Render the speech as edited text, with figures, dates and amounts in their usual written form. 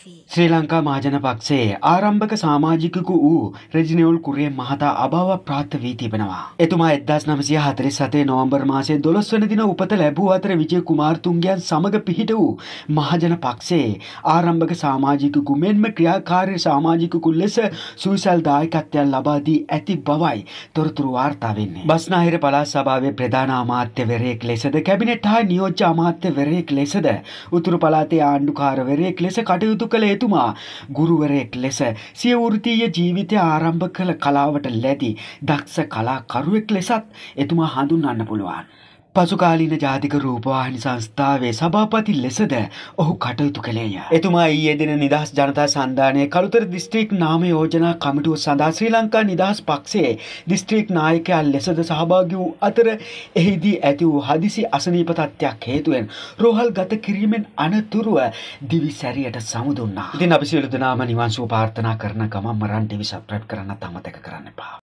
ශ්‍රී ලංකා මහජන පක්ෂයේ ආරම්භක සමාජිකයෙකු වූ රෙජිනෝල් කුරියන් මහතා අභාව ප්‍රාප්ත වී තිබෙනවා. එතුමා 1947 නොවැම්බර් මාසයේ 12 වන දින උපත ලැබූ අතර විජය කුමාරතුංගයන් සමග පිහිට වූ මහජන පක්ෂයේ ආරම්භක සමාජිකයෙකු මෙන්ම ක්‍රියාකාරී සමාජිකයෙකු ලෙස සුවිසල් දායකත්වයක් ලබා දී ඇති බවයි තොරතුරු වාර්තා වෙන්නේ. බස්නාහිර පළාත් සභාවේ ප්‍රධාන අමාත්‍යවරයෙක් ලෙසද කැබිනට් හා නියෝජ්‍ය අමාත්‍යවරයෙක් ලෙසද උතුරු පළාතේ ආණ්ඩුකාරවරයෙක් ලෙස කටයුතු කළ එතුමා ගුරුවරයෙක් ලෙස සිය වෘත්තීය ජීවිතය ආරම්භ කළ කලාවට ලැබි දක්ෂ කලාකරුවෙක් ලෙසත් එතුමා හඳුන්වන්න පුළුවන්. පසුකාලීන ජාතික රූපවාහිනී සංස්ථාවේ සභාපති ලෙසද ඔහු කටයුතු කළේය. එතුමා ඊයේ දින නිදහස් ජනතා සන්ධානයේ කළුතර දිස්ත්‍රික් නාම යෝජනා කමිටුව සඳහා ශ්‍රී ලංකා නිදහස් පක්ෂයේ දිස්ත්‍රික් නායකයා ලෙසද සහභාගී වූ අතර එහිදී ඇති වූ හදිසි අසනීප තත්ත්වයක් හේතුවෙන් රෝහල් ගත කිරීමෙන් අනතුරුව දිවි සැරියට සමුදුන්නා. ඉතින් අපි සියලු දෙනාම නිවන් සුව ප්‍රාර්ථනා කරන ගමන් මරන් ටීවී සබ්ස්ක්‍රයිබ් කරන්නත් අමතක කරන්න එපා.